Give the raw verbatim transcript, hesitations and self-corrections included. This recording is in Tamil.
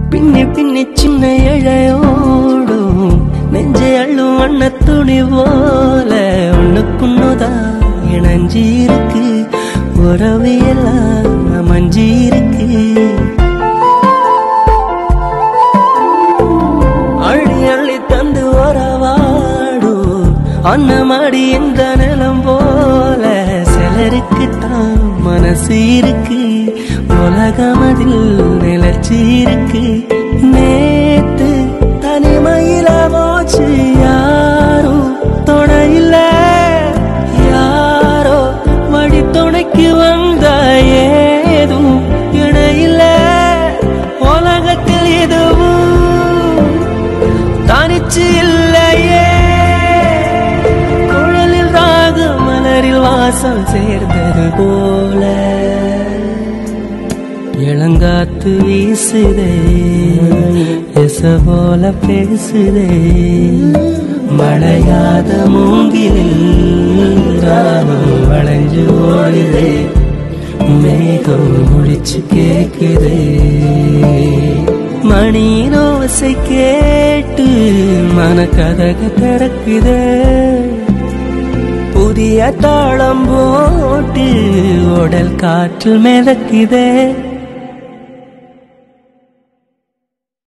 பின்னி பின்னி சின்ன இழையோடும் நெஞ்சை அள்ளும் வண்ண துணி போல ஒண்ணுக்குன்னுதான் இணைஞ்சி இருக்கு உறவு எல்லாம் மஞ்சி இருக்கு அள்ளி அள்ளி தந்து உறவாடும் அன்னமாடி இந்த நிலம் போல சிலருக்குத்தான் மனசு இருக்கு உலகம் அதில் நிலச்சி இருக்கு நேத்து தனிமையில போச்சு யாரும் துணையில யாரோ வழி துணைக்கு வந்த ஏதும் இணையில உலகத்தில் எதுவும் தனிச்சு இல்லையே குழலில் ராக மலரில் வாசம் சேர்ந்தது போல இளங்காத்து வீசுதே எச போல பேசுதே மழையாத மூங்கிலில் ராகம் வளைஞ்சு ஓடுதே மேகம் முடிச்சு கேக்குதே மணியின் ஓசை கேட்டு மனக்கதக திறக்குதே புதிய தாளம் போட்டு உடல் காற்று மிதக்குதே